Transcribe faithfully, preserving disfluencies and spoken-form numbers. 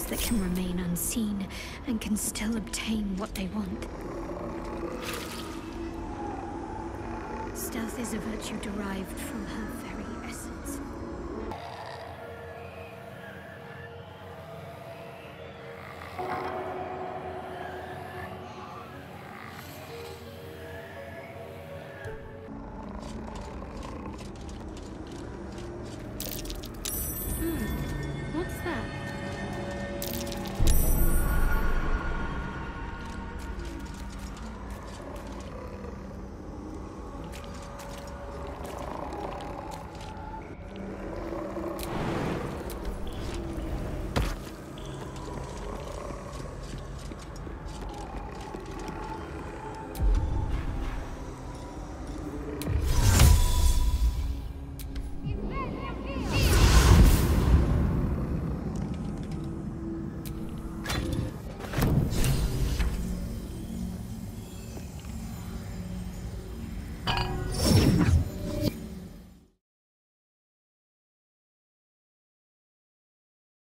those that can remain unseen and can still obtain what they want. Stealth is a virtue derived from her very essence. You